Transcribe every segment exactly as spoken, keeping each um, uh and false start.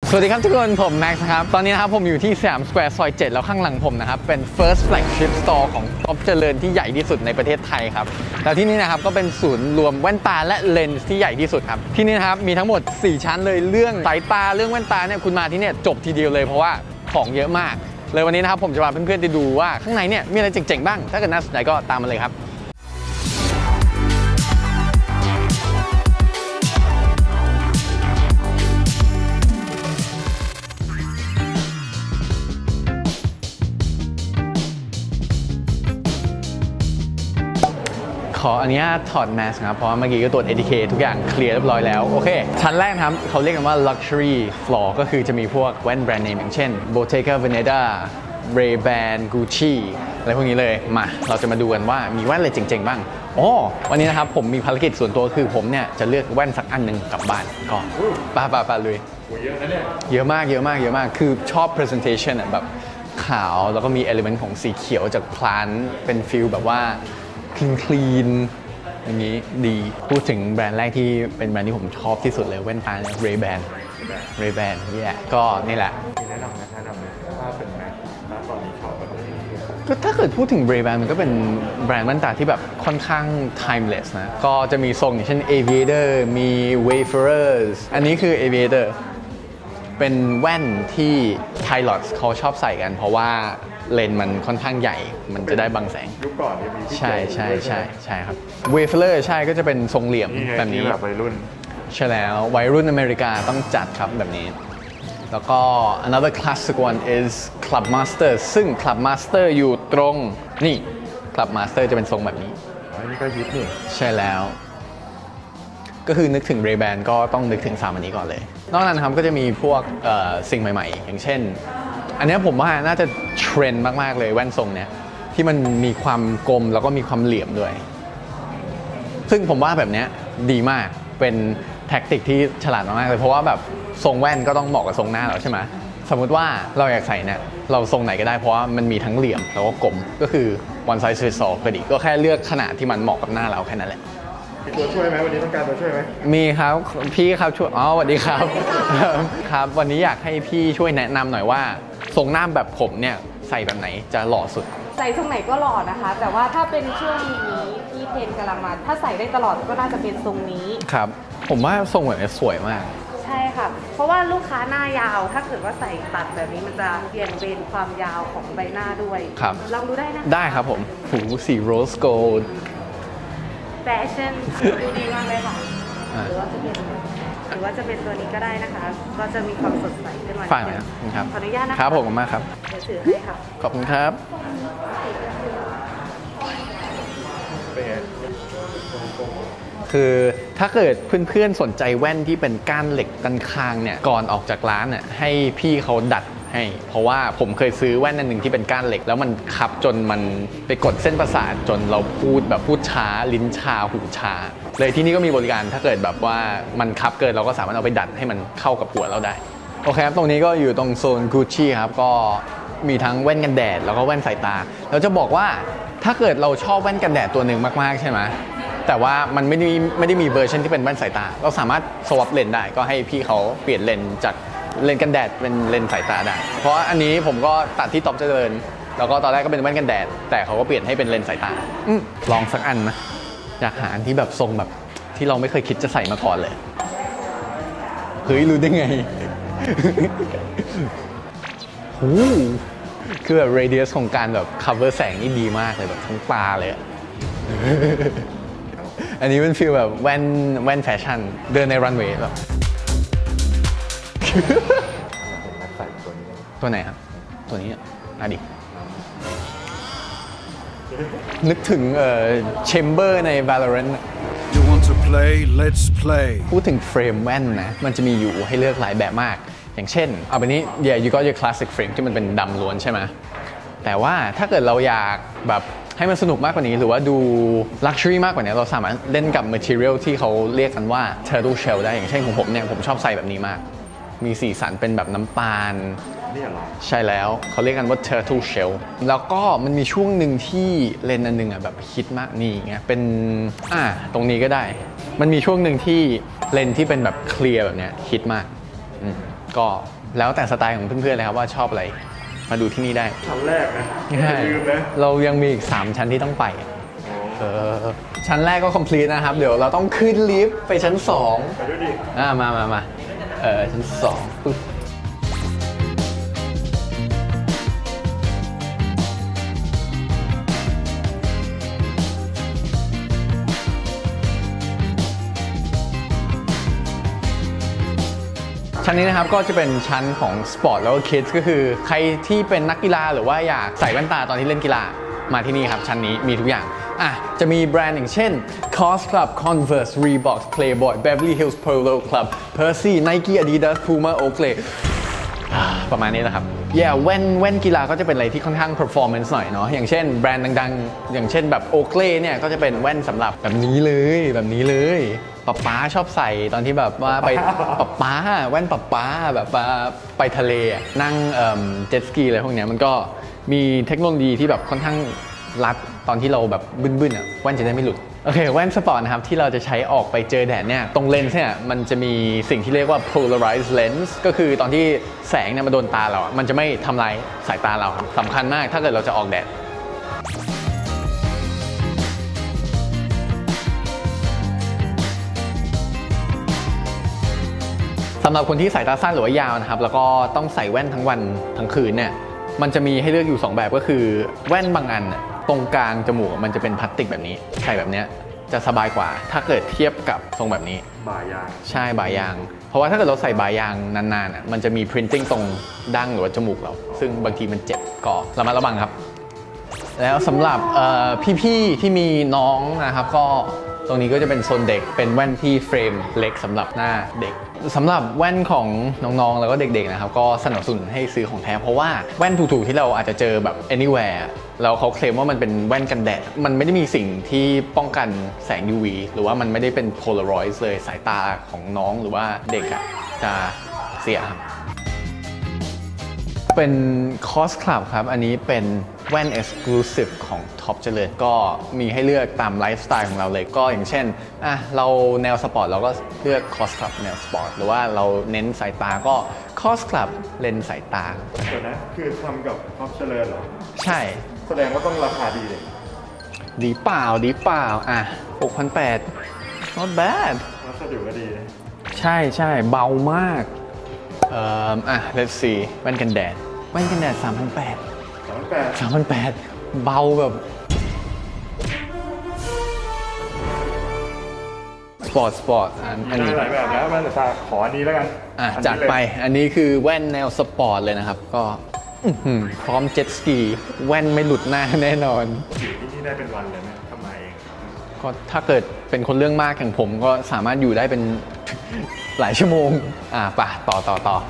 สวัสดีครับทุกคนผมแม็กซ์ครับตอนนี้นะครับผมอยู่ที่สยามสแควร์ซอยเจ็ดแล้วข้างหลังผมนะครับเป็น first flagship store ของท็อปเจริญที่ใหญ่ที่สุดในประเทศไทยครับแล้วที่นี่นะครับก็เป็นศูนย์รวมแว่นตาและเลนส์ที่ใหญ่ที่สุดครับที่นี่นะครับมีทั้งหมดสี่ชั้นเลยเรื่องสายตาเรื่องแว่นตาเนี่ยคุณมาที่เนี่ยจบทีเดียวเลยเพราะว่าของเยอะมากเลยวันนี้นะครับผมจะพาเพื่อนๆไปดูว่าข้างในเนี่ยมีอะไรเจ๋งๆบ้างถ้าเกิดน่าสนใจก็ตามมาเลยครับขออนุญาตถอดแมสครับเพราะเมื่อกี้ก็ตรวจ เอ ที เค ทุกอย่างเคลียร์เรียบร้อยแล้วโอเคชั้นแรกครับเขาเรียกกันว่า luxury floor ก็คือจะมีพวกแว่นแบรนด์เนมอย่างเช่น Bottega Veneta Ray-Ban Gucci อะไรพวกนี้เลยมาเราจะมาดูกันว่ามีแว่นอะไรเจ๋งๆบ้างอ๋อวันนี้นะครับผมมีภารกิจส่วนตัวคือผมเนี่ยจะเลือกแว่นสักอันหนึ่งกลับบ้านก่อนป่าป่าป่าเลยเยอะนะเนี่ยเยอะมากเยอะมากเยอะมากคือชอบ presentation อ่ะแบบขาวแล้วก็มี element ของสีเขียวจากพลานเป็นฟิลแบบว่าคลีนคลีนอย่างนี้ดีพูดถึงแบรนด์แรกที่เป็นแบรนด์ที่ผมชอบที่สุดเลยแว่นตาเนี่ย Ray-Ban Ray-Ban นี่แหละก็นี่แหละแนะนำนะแนะนำเลยถ้าเป็นแม็กถ้าตอนนี้ชอบแบบนี้ก็ถ้าเกิดพูดถึง Ray-Ban มันก็เป็นแบรนด์แว่นตาที่แบบค่อนข้าง timeless นะก็จะมีทรงอย่างเช่น Aviator มี Wayfarers อันนี้คือ Aviator เป็นแว่นที่ pilots เขาชอบใส่กันเพราะว่าเลนมันค่อนข้างใหญ่มันจะได้บังแสงยุคก่อนจะมีใช่ใช่ใช่ใช่ครับ Wayfarer ใช่ก็จะเป็นทรงเหลี่ยมแบบนี้แบบวัยรุ่นใช่แล้ววัยรุ่นอเมริกาต้องจัดครับแบบนี้แล้วก็ another classic one is Club Master ซึ่ง Club Master อยู่ตรงนี่ Club Master จะเป็นทรงแบบนี้อันนี้ก็ฮิตนี่ใช่แล้วก็คือนึกถึง Ray-Ban ก็ต้องนึกถึงสามอันนี้ก่อนเลยนอกนั้นครับก็จะมีพวกสิ่งใหม่ๆอย่างเช่นอันนี้ผมว่าน่าจะเทรนด์มากๆเลยแว่นทรงเนี้ยที่มันมีความกลมแล้วก็มีความเหลี่ยมด้วยซึ่งผมว่าแบบนี้ดีมากเป็นแท็กติกที่ฉลาดมากๆเลยเพราะว่าแบบทรงแว่นก็ต้องเหมาะกับทรงหน้าเราใช่ไหมสมมุติว่าเราอยากใส่เนี่ยเราทรงไหนก็ได้เพราะว่ามันมีทั้งเหลี่ยมแล้วก็กลมก็คือ one size fits all ก็ดีก็แค่เลือกขนาดที่มันเหมาะกับหน้าเราแค่นั้นแหละมีตัวช่วยไหมวันนี้ต้องการตัวช่วยไหมมีครับพี่ครับช่วยอ๋อสวัสดีครับครับวันนี้อยากให้พี่ช่วยแนะนำหน่อยว่าทรงหน้าแบบผมเนี่ยใส่แบบไหนจะหล่อสุดใส่ทรงไหนก็หล่อนะคะแต่ว่าถ้าเป็นช่วงนี้ที่เทรนกำลังมาถ้าใส่ได้ตลอดก็น่าจะเป็นทรงนี้ครับผมว่าทรงแบบนี้สวยมากใช่ค่ะเพราะว่าลูกค้าหน้ายาวถ้าเกิดว่าใส่ตัดแบบนี้มันจะเปลี่ยนเบนความยาวของใบหน้าด้วยครับลองดูได้นะได้ครับผมหูสีโรสโกลด์แฟชั่นดูดีมากเลยค่ะหรือว่าจะเป็นหรือว่าจะเป็นตัวนี้ก็ได้นะคะก็จะมีความสดใสขึ้นมาฝากหน่อยครับขออนุญาตนะคะครับผมขอบคุณมากครับเดี๋ยวถือให้ค่ะขอบคุณครับคือถ้าเกิดเพื่อนๆสนใจแว่นที่เป็นก้านเหล็กกันคางเนี่ยก่อนออกจากร้านเนี่ยให้พี่เขาดัดให้เพราะว่าผมเคยซื้อแว่นอันหนึ่งที่เป็นก้านเหล็กแล้วมันคับจนมันไปกดเส้นประสาทจนเราพูดแบบพูดช้าลิ้นชาหูชาเลยที่นี่ก็มีบริการถ้าเกิดแบบว่ามันคับเกินเราก็สามารถเอาไปดัดให้มันเข้ากับหัวเราได้โอเคครับตรงนี้ก็อยู่ตรงโซน Gucci ครับก็มีทั้งแว่นกันแดดแล้วก็แว่นสายตาเราจะบอกว่าถ้าเกิดเราชอบแว่นกันแดดตัวหนึ่งมากๆใช่ไหมแต่ว่ามันไม่ได้ไม่ได้มีเวอร์ชันที่เป็นแว่นสายตาเราสามารถสวอปเลนได้ก็ให้พี่เขาเปลี่ยนเลนจากเลนกันแดดเป็นเลนสายตาได้เพราะอันนี้ผมก็ตัดที่ท็อปเจริญแล้วก็ตอนแรกก็เป็นแว่นกันแดดแต่เขาก็เปลี่ยนให้เป็นเลนสายตาลองสักอันนะอยากหาอันที่แบบทรงแบบที่เราไม่เคยคิดจะใส่มาก่อนเลยเฮ้ยรู้ได้ไงโอ้คือแบบ radius ของการแบบ cover แสงนี่ดีมากเลยแบบทั้งตาเลยอันนี้เป็นฟีลแบบแว่นแว่นแฟชั่นเดินในรันเวย์แบบตัวไหนครับตัวนี้อ่ะดินึกถึงเอ่อ Chamber ใน Valorant You want to play Let's play พูดถึงเฟรมแว่นนะมันจะมีอยู่ให้เลือกหลายแบบมากอย่างเช่นเอาไปนี้ yeah you got your classic frame ที่มันเป็นดำล้วนใช่ไหมแต่ว่าถ้าเกิดเราอยากแบบให้มันสนุกมากกว่านี้หรือว่าดู luxury มากกว่านี้เราสามารถเล่นกับ material ที่เขาเรียกกันว่า turtle shell ได้อย่างเช่นของผมเนี่ยผมชอบใส่แบบนี้มากมีสีสันเป็นแบบน้ำตาลนี่เหรอใช่แล้วเขาเรียกกันว่า turtle shell แล้วก็มันมีช่วงหนึ่งที่เลนส์อันนึงอ่ะแบบฮิตมากนี่ไงเป็นอ่าตรงนี้ก็ได้มันมีช่วงหนึ่งที่เลนส์ที่เป็นแบบเคลียร์แบบเนี้ยฮิตมากก็แล้วแต่สไตล์ของเพื่อนๆเลยครับว่าชอบอะไรมาดูที่นี่ได้ชั้นแรกนะใช่ลืมนะเรายังมีอีกสามชั้นที่ต้องไปเออชั้นแรกก็ complete นะครับเดี๋ยวเราต้องขึ้นลิฟต์ไปชั้นสองไปด้วยดิอ่ามามามาเออชั้นสองปึ๊บชั้นนี้นะครับก็จะเป็นชั้นของสปอร์ตแล้วก็ Kids ก็คือใครที่เป็นนักกีฬาหรือว่าอยากใส่แว่นตาตอนที่เล่นกีฬามาที่นี่ครับชั้นนี้มีทุกอย่างอ่ะจะมีแบรนด์อย่างเช่น Cos Club Converse Reebok Playboy Beverly Hills Polo Club Percy Nike Adidas Puma Oakley ประมาณนี้แหละครับแย่แว่นแว่นกีฬาก็จะเป็นอะไรที่ค่อนข้าง performance หน่อยเนาะอย่างเช่นแบรนด์ดังๆอย่างเช่นแบบ Oakley เนี่ยก็จะเป็นแว่นสำหรับแบบนี้เลยแบบนี้เลยป๊าป๊าชอบใส่ตอนที่แบบว่าไปป๊าป๊าแว่นป๊าป๊าแบบไปทะเลนั่งเจ็ตสกีอะไรพวกเนี้ยมันก็มีเทคโนโลยีที่แบบค่อนข้างรัดตอนที่เราแบบบึ้นๆอ่ะแว่นจะได้ไม่หลุดโอเคแว่นสปอร์ตนะครับที่เราจะใช้ออกไปเจอแดดเนี่ยตรงเลนส์เนี่ยมันจะมีสิ่งที่เรียกว่า polarized lens ก็คือตอนที่แสงเนี่ยมาโดนตาเรามันจะไม่ทำลายสายตาเราสำคัญมากถ้าเกิดเราจะออกแดดสำหรับคนที่สายตาสั้นหรือว่ายาวนะครับแล้วก็ต้องใส่แว่นทั้งวันทั้งคืนเนี่ยมันจะมีให้เลือกอยู่สองแบบก็คือแว่นบางอันตรงกลางจมูกมันจะเป็นพลาสติกแบบนี้ใส่แบบนี้จะสบายกว่าถ้าเกิดเทียบกับทรงแบบนี้บ่ายางใช่บ่ายางเพราะว่าถ้าเกิดเราใส่บ่ายางนานๆมันจะมี printing ตรงดั้งหรือว่าจมูกเราซึ่งบางทีมันเจ็บก็ระมัดระวังครับแล้วสำหรับพี่ๆที่มีน้องนะครับก็ตรงนี้ก็จะเป็นโซนเด็กเป็นแว่นที่เฟรมเล็กสำหรับหน้าเด็กสำหรับแว่นของน้องๆแล้วก็เด็กๆนะครับก็สนับสนุนให้ซื้อของแท้เพราะว่าแว่นถูกๆที่เราอาจจะเจอแบบ anywhere แล้วเขาเคลมว่ามันเป็นแว่นกันแดดมันไม่ได้มีสิ่งที่ป้องกันแสง ยู วี หรือว่ามันไม่ได้เป็น Polaroid เลยสายตาของน้องหรือว่าเด็กอะจะเสียครับเป็น Cos Club ครับอันนี้เป็นแว่น Exclusive ของท็อปเจริญก็มีให้เลือกตามไลฟ์สไตล์ของเราเลยก็อย่างเช่นอ่ะเราแนวสปอร์ตเราก็เลือก Cos Club แนวสปอร์ตหรือว่าเราเน้นสายตาก็ Cos Club เลนส์สายตาเดี๋ยวนะคือทำกับท็อปเจริญเหรอใช่แสดงว่าต้องราคาดีเลยดีเปล่าดีเปล่าอ่ะ หกพันแปดร้อย not bad วัสดุก็ดีนะใช่ใช่เบามากเอ่ออ่ะ let's see แว่นกันแดดแว่นกันแดด สามพันแปดร้อย สามพันแปด เบาแบบสปอร์ตสปอร์ตอันนี้หลายแบบแล้วมันจะขออันนี้แล้วกันอ่ะจัดไปอันนี้คือแว่นแนวสปอร์ตเลยนะครับก็พร้อมเจ็ตสกีแว่นไม่หลุดหน้าแน่นอนอยู่ที่นี่ได้เป็นวันเลยไหมทำไมเองก็ถ้าเกิดเป็นคนเรื่องมากอย่างผมก็สามารถอยู่ได้เป็นหลายชั่วโมงอ่ะป่ะต่อต่อต่อ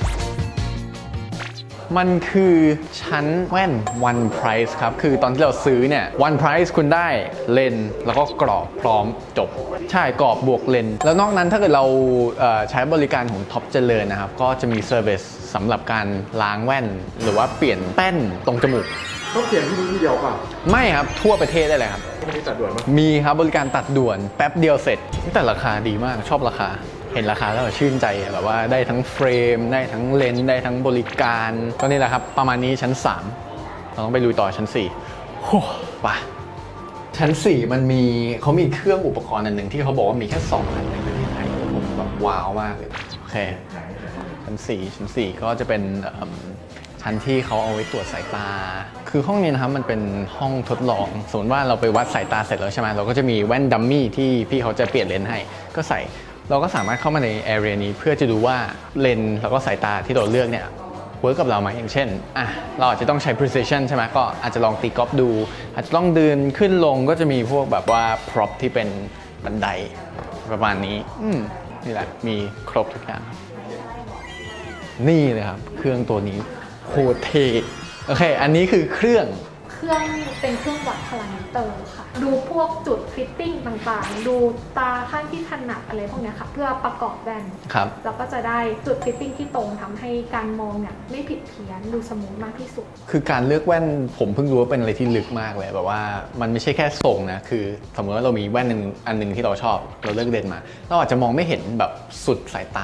มันคือชั้นแว่น One Price ครับคือตอนที่เราซื้อเนี่ย One Price คุณได้เลนส์แล้วก็กรอบพร้อมจบใช่กรอบบวกเลนส์แล้วนอกนั้นถ้าเกิดเราใช้บริการของท็อปเจริญนะครับก็จะมีเซอร์วิสสำหรับการล้างแว่นหรือว่าเปลี่ยนแป้นตรงจมูกต้องเปลี่ยนที่นี่ที่เดียวป่ะไม่ครับทั่วประเทศได้เลยครับมีตัดด่วนไหมมีครับบริการตัดด่วนแป๊บเดียวเสร็จแต่ราคาดีมากชอบราคาเห็นราคาแล้วชื่นใจแบบว่าได้ทั้งเฟรมได้ทั้งเลนส์ได้ทั้งบริการก็นี่แหละครับประมาณนี้ชั้นสามเราต้องไปลุยต่อชั้นสี่โอ้ป่ะชั้นสี่มันมีเขามีเครื่องอุปกรณ์อันหนึ่งที่เขาบอกว่ามีแค่สองอันในประเทศไทยผมแบบว้าวมากเลยโอเคชั้นสี่ชั้นสี่ก็จะเป็นชั้นที่เขาเอาไว้ตรวจสายตาคือห้องนี้นะครับมันเป็นห้องทดลองสมมติว่าเราไปวัดสายตาเสร็จแล้วใช่ไหมเราก็จะมีแว่นดัมมี่ที่พี่เขาจะเปลี่ยนเลนส์ให้ก็ใส่เราก็สามารถเข้ามาใน area นี้เพื่อจะดูว่าเลนส์แล้วก็สายตาที่เราเลือกเนี่ยเวิร์กกับเราไหมอย่างเช่นอ่ะเราอาจจะต้องใช้ precision ใช่ไหมก็อาจจะลองตีกอล์ฟดูอาจจะต้องเดินขึ้นลงก็จะมีพวกแบบว่า prop ที่เป็นบันไดประมาณนี้อืมนี่แหละมีครบทุกอย่างนี่เลยครับเครื่องตัวนี้โคตรเท่โอเคอันนี้คือเครื่องเครื่องเป็นเครื่องวัดพลังมิเตอร์ค่ะดูพวกจุดฟิตติ้งต่างๆดูตาข้างที่ถนัดอะไรพวกนี้ค่ะเพื่อประกอบแว่นครับแล้วก็จะได้จุดฟิตติ้งที่ตรงทำให้การมองเนี่ยไม่ผิดเพี้ยนดูสมูทมากที่สุดคือการเลือกแว่นผมเพิ่งรู้ว่าเป็นอะไรที่ลึกมากเลยแบบว่ามันไม่ใช่แค่ทรงนะคือสมมติว่าเรามีแว่นหนึ่งอันหนึ่งที่เราชอบเราเลือกเลนส์มาเราอาจจะมองไม่เห็นแบบสุดสายตา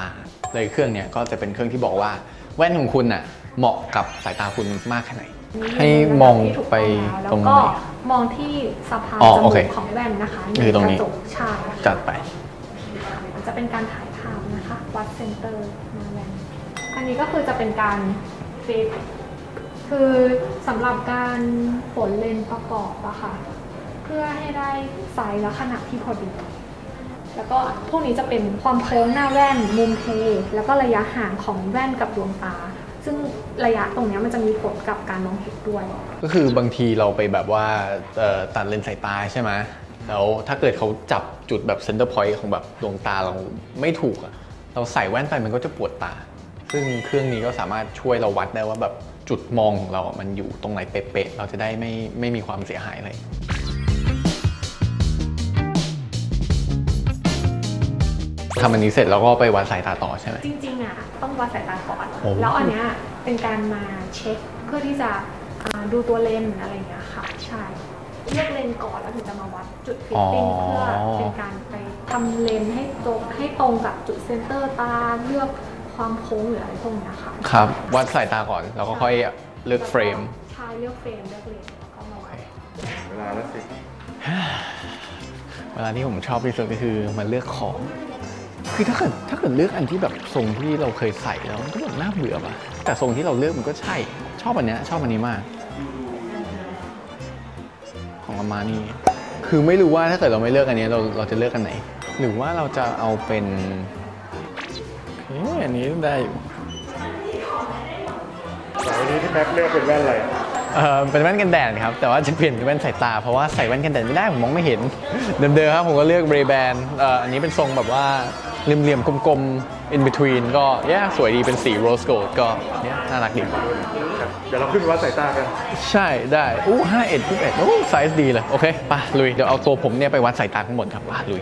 เลยเครื่องเนี้ยก็จะเป็นเครื่องที่บอกว่าแว่นของคุณน่ะเหมาะกับสายตาคุณมากแค่ไหนให้มองไปตรงไหนแล้วก็มองที่สะพานอ๋อจโอมูเคกของแว่นนะคะคือตรงนี้กระจกใช่จัดไปมันจะเป็นการถ่ายภาพนะคะวัดเซนเตอร์มาแว่นอันนี้ก็คือจะเป็นการฟิตคือสำหรับการฝนเลนส์ประกอบอะค่ะเพื่อให้ได้ไซส์และขนาดที่พอดีแล้วก็พวกนี้จะเป็นความโค้งหน้าแว่นมุมเทแล้วก็ระยะห่างของแว่นกับดวงตาซึ่งระยะตรงนี้มันจะมีผลกับการมองเห็นด้วยก็คือบางทีเราไปแบบว่าตัดเลนส์สายตาใช่ไหมแล้วถ้าเกิดเขาจับจุดแบบเซนเตอร์พอยต์ของแบบดวงตาเราไม่ถูกอะเราใส่แว่นไปมันก็จะปวดตาซึ่งเครื่องนี้ก็สามารถช่วยเราวัดได้ว่าแบบจุดมองของเรามันอยู่ตรงไหนเป๊ะๆเราจะได้ไม่ไม่มีความเสียหายเลยทำอันนี้เสร็จแล้วก็ไปวัดสายตาต่อใช่ไหมจริงๆอ่ะต้องวัดสายตาก่อนแล้วอันเนี้ยเป็นการมาเช็คเพื่อที่จะดูตัวเลนส์อะไรอย่างเงี้ยค่ะใช่เลือกเลนส์ก่อนแล้วถึงจะมาวัดจุดฟิตติ้งเพื่อเป็นการไปทำเลนส์ให้ตรงให้ตรงกับจุดเซนเตอร์ตาเลือกความโค้งหรืออะไรพวกนี้ค่ะครับวัดสายตาก่อนแล้วก็ค่อยเลือกเฟรมใช่เลือกเฟรมเลือกเลนส์แล้วก็มาวัดเวลาแล้วสิเวลาที่ผมชอบที่สุดก็คือมาเลือกของคือถ้าเกิดถ้าเกิดเลือกอันที่แบบทรงที่เราเคยใส่แล้วมันก็แบบน่าเบื่อป่ะแต่ทรงที่เราเลือกมันก็ใช่ชอบอันเนี้ยชอบอันนี้มากของอามานี่คือไม่รู้ว่าถ้าเกิดเราไม่เลือกอันนี้เราเราจะเลือกอันไหนหรือว่าเราจะเอาเป็นอันนี้ได้อยู่แต่วันนี้ที่แม็กเลือกเป็นแว่นอะไรเออเป็นแว่นกันแดดครับแต่ว่าจะเปลี่ยนเป็นแว่นสายตาเพราะว่าใส่แว่นกันแดดไม่ได้ผมมองไม่เห็นเดิมๆครับผมก็เลือก Ray-Ban เอ่ออันนี้เป็นทรงแบบว่าเหลี่ยมๆกลมๆ in between ก็แย่สวยดีเป็นสี rose gold ก็เนี่ยน่ารักดีเดี๋ยวเราขึ้นไปวัดสายตากันใช่ได้อู้ห้าเอ็ดยี่สิบเอ็ดโอ้ไซส์ดีเลยโอเคไปลุยเดี๋ยวเอาตัวผมเนี่ยไปวัดสายตาทั้งหมดครับไปลุย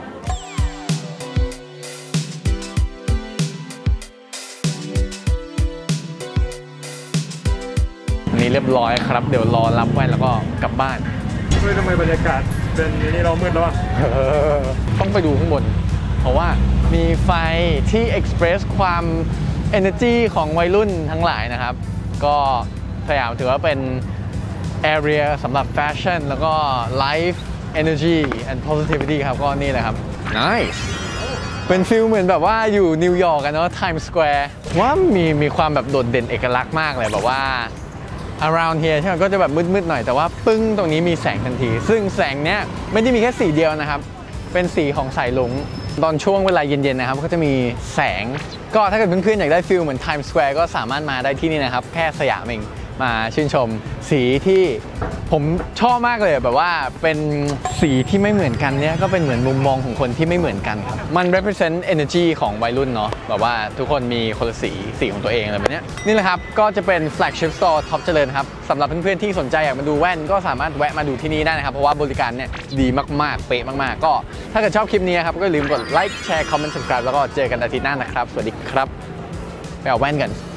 นี่เรียบร้อยครับเดี๋ยวรอรับแว่นแล้วก็กลับบ้านเฮ้ยทำไมบรรยากาศเป็นอย่างนี้เรามืดแล้วอ่ะต้องไปดูข้างบนเพราะว่ามีไฟที่ express ความ energy ของวัยรุ่นทั้งหลายนะครับก็สยามถือว่าเป็น area สำหรับแฟชั่นแล้วก็ life energy and positivity ครับก็นี่เลยครับ nice เป็นฟิลเหมือนแบบว่าอยู่นิวยอร์กกันเนาะ Times Square ว่ามีมีความแบบโดดเด่นเอกลักษณ์มากเลยแบบว่าaround here ใช่ไหมก็จะแบบมืดๆหน่อยแต่ว่าปึ้งตรงนี้มีแสงทันทีซึ่งแสงเนี้ยไม่ได้มีแค่สีเดียวนะครับเป็นสีของสายลุงตอนช่วงเวลาเย็นๆนะครับก็จะมีแสงก็ถ้าเกิดเพื่อนๆอยากได้ฟิลเหมือน Times Square ก็สามารถมาได้ที่นี่นะครับแค่สยามเองมาชื่นชมสีที่ผมชอบมากเลยแบบว่าเป็นสีที่ไม่เหมือนกันเนี่ยก็เป็นเหมือนมุมมองของคนที่ไม่เหมือนกันครับมัน represent energy ของวัยรุ่นเนาะแบบว่าทุกคนมีคนละสีสีของตัวเองอะไรแบบนี้นี่แหละครับก็จะเป็น flagship store ท็อปเจริญครับสำหรับเพื่อนๆที่สนใจอยากมาดูแว่นก็สามารถแวะมาดูที่นี่ได้นะครับเพราะว่าบริการเนี่ยดีมากๆเป๊ะมากๆก็ถ้าเกิดชอบคลิปนี้ครับก็อย่าลืมกดไลค์แชร์คอมเมนต์ subscribe แล้วก็เจอกันอาทิตย์หน้านะครับสวัสดีครับไปเอาแว่นกัน